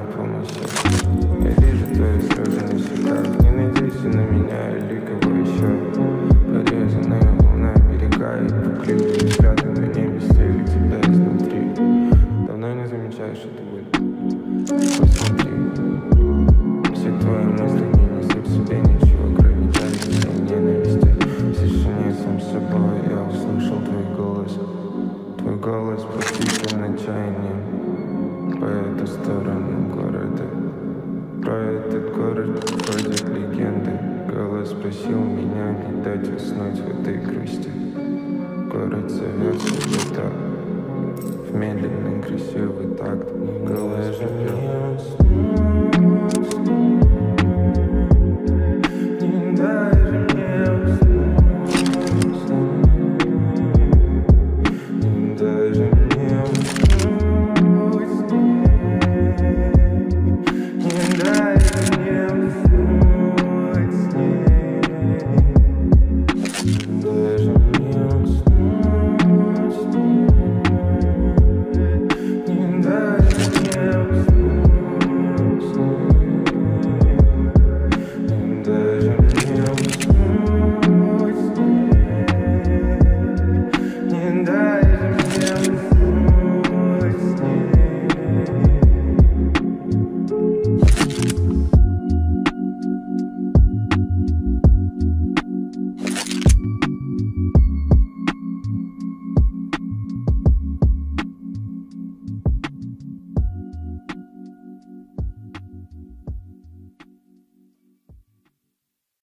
помощи. Я вижу твои слезы на щеках. Не надейся на меня или кого еще. Порезанная луна берега и пугливые взгляды на небе стелят тебя изнутри. Давно не замечаешь эту боль. Посмотри. Все твои мысли не несут в себе ничего, кроме тяжести и ненависти. В тишине сам с собой я услышал твой голос. Твой голос пропитан отчаянием. По эту сторону города. Про этот город ходят легенды. Голос просил меня не дать уснуть в этой грусти. Город зовется где-то в медленный красивый такт. Голос живет.